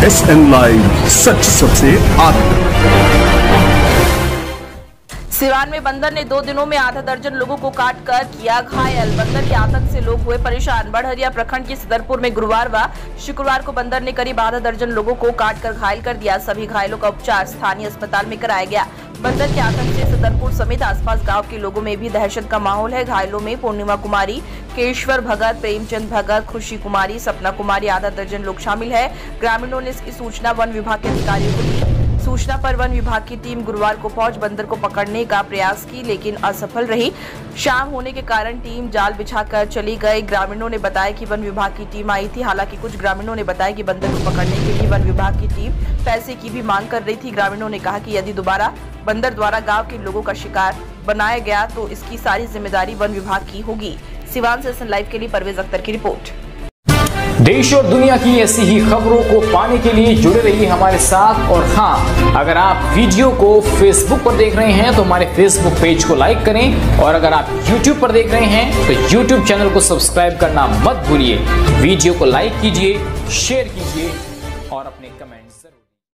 SN live, सच सबसे आगे। सिवान में बंदर ने 2 दिनों में आधा दर्जन लोगों को काट कर किया घायल। बंदर के आतंक से लोग हुए परेशान। बड़हरिया प्रखंड के सदरपुर में गुरुवार व शुक्रवार को बंदर ने करीब आधा दर्जन लोगों को काट कर घायल कर दिया। सभी घायलों का उपचार स्थानीय अस्पताल में कराया गया। बंदर के आतंक से सदरपुर समेत आसपास गांव के लोगों में भी दहशत का माहौल है। घायलों में पूर्णिमा कुमारी, केशवर भगत, प्रेमचंद भगत, खुशी कुमारी, सपना कुमारी, आधा दर्जन लोग शामिल है। ग्रामीणों ने इसकी सूचना वन विभाग के अधिकारियों को दी। सूचना पर वन विभाग की टीम गुरुवार को पहुंच बंदर को पकड़ने का प्रयास की, लेकिन असफल रही। शाम होने के कारण टीम जाल बिछाकर चली गई। ग्रामीणों ने बताया कि वन विभाग की टीम आई थी। हालांकि कुछ ग्रामीणों ने बताया कि बंदर को पकड़ने के लिए वन विभाग की टीम पैसे की भी मांग कर रही थी। ग्रामीणों ने कहा कि यदि दोबारा बंदर द्वारा गाँव के लोगों का शिकार बनाया गया तो इसकी सारी जिम्मेदारी वन विभाग की होगी। सिवान से SN लाइव के लिए परवेज अख्तर की रिपोर्ट। देश और दुनिया की ऐसी ही खबरों को पाने के लिए जुड़े रहिए हमारे साथ। और हाँ, अगर आप वीडियो को फेसबुक पर देख रहे हैं तो हमारे फेसबुक पेज को लाइक करें, और अगर आप यूट्यूब पर देख रहे हैं तो यूट्यूब चैनल को सब्सक्राइब करना मत भूलिए। वीडियो को लाइक कीजिए, शेयर कीजिए और अपने